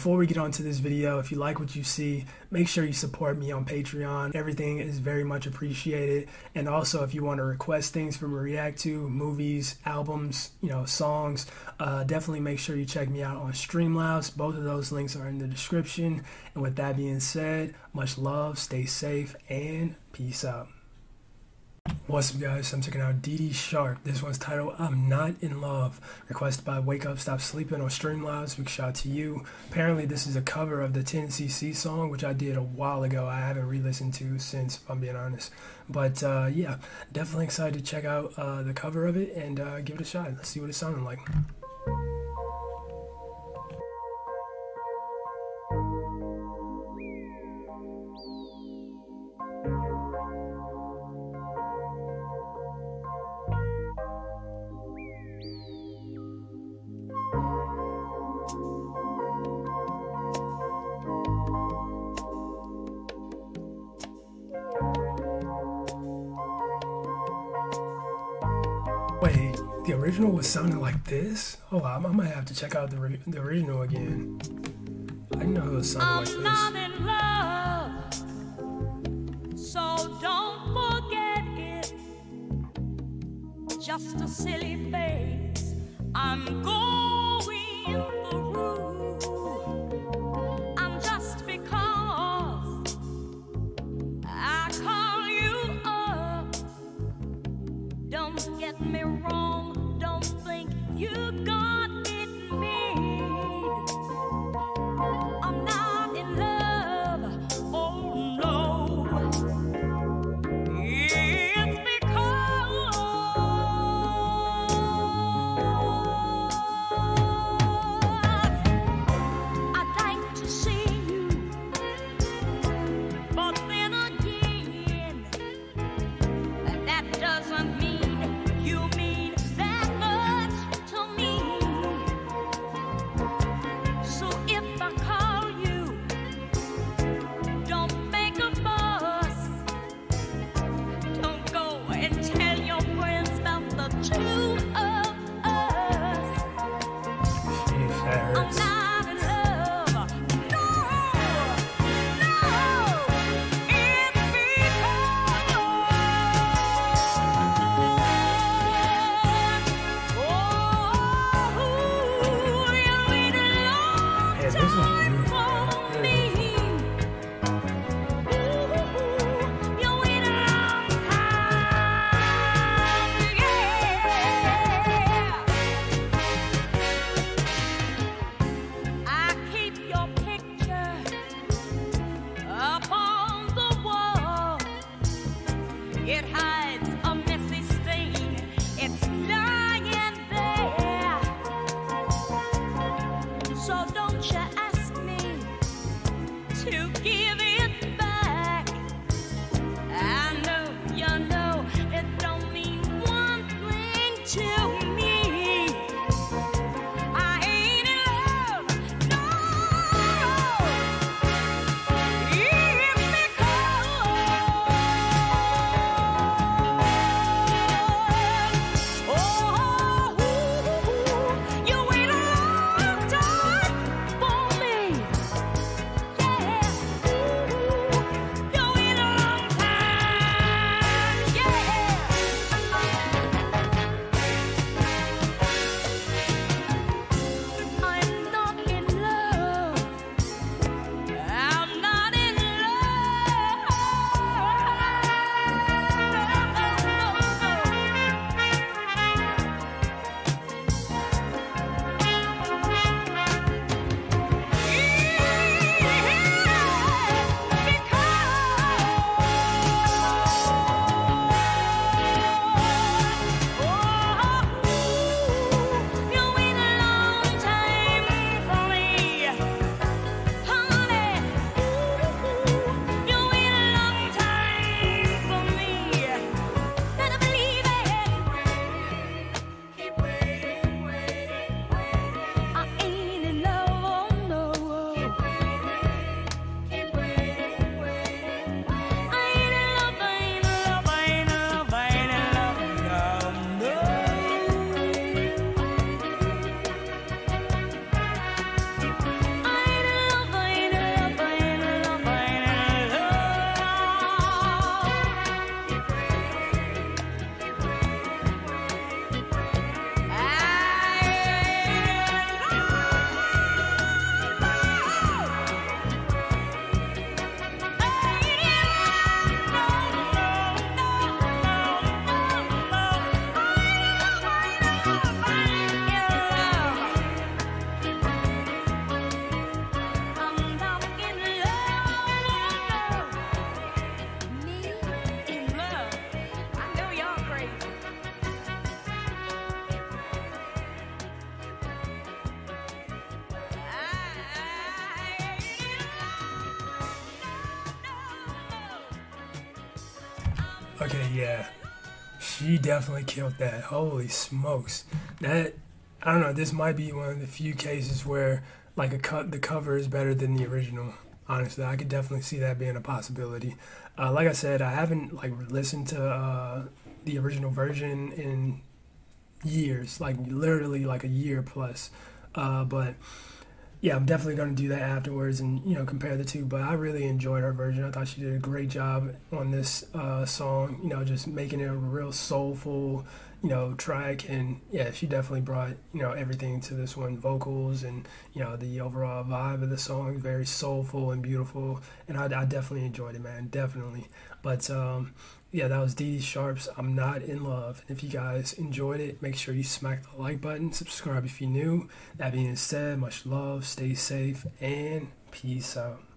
before we get on to this video, if you like what you see, make sure you support me on Patreon. Everything is very much appreciated. And also, if you want to request things for me to react to, movies, albums, songs, definitely make sure you check me out on Streamlabs. Both of those links are in the description. And with that being said, much love, stay safe, and peace out. What's up, guys? I'm checking out Dee Dee Sharp. This one's titled I'm Not in Love, requested by Wake Up Stop Sleeping on Streamlabs. Big shout out to you. Apparently this is a cover of the 10cc song, which I did a while ago. I haven't re-listened to since, if I'm being honest. But yeah, definitely excited to check out the cover of it and give it a shot. Let's see what it sounded like. Wait, the original was sounding like this? Oh, I might have to check out the original again. I didn't know it was sounding like this. I'm not in love, so don't forget it. Just a silly phase I'm going through. And just because I call you up, don't get me wrong, don't think you got it made. I'm not in love, oh no. It's because I'd like to see you, but then again, that doesn't mean you mean that much to me. Okay, yeah. She definitely killed that. Holy smokes. That, I don't know, this might be one of the few cases where like the cover is better than the original. Honestly, I could definitely see that being a possibility. Like I said, I haven't like listened to the original version in years, like literally like a year plus. But yeah, I'm definitely going to do that afterwards and compare the two. But I really enjoyed her version. I thought she did a great job on this song. Just making it a real soulful track. And yeah, she definitely brought everything to this one, vocals and the overall vibe of the song, very soulful and beautiful. And I definitely enjoyed it, man, definitely. But yeah, that was Dee Dee Sharp's I'm Not in Love. And if you guys enjoyed it, make sure you smack the like button, subscribe if you're new. That being said, much love, stay safe, and peace out.